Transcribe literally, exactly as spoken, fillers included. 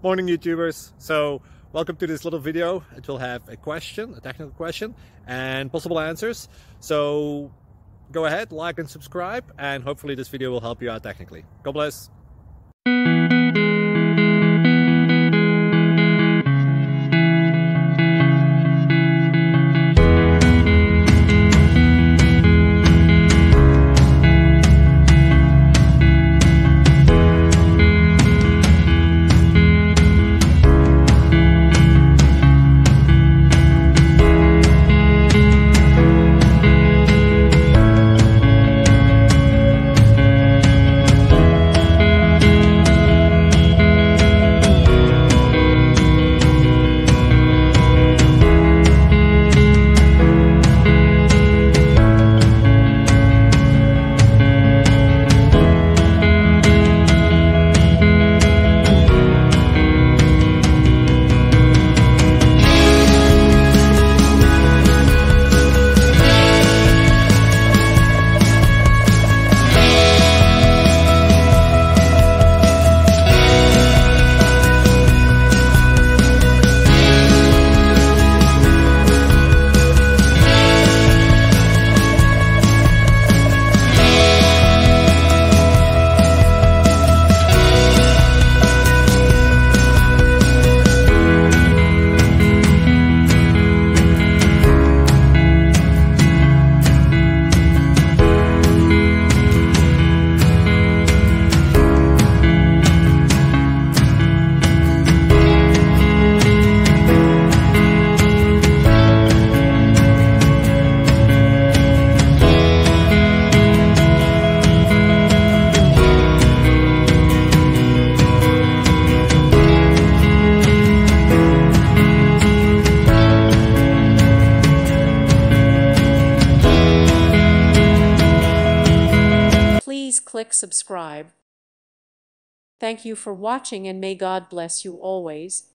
Morning YouTubers. So welcome to this little video. It will have a question, a technical question, and possible answers. So go ahead, like and subscribe, and hopefully this video will help you out technically. God bless. Please click subscribe. Thank you for watching and may God bless you always.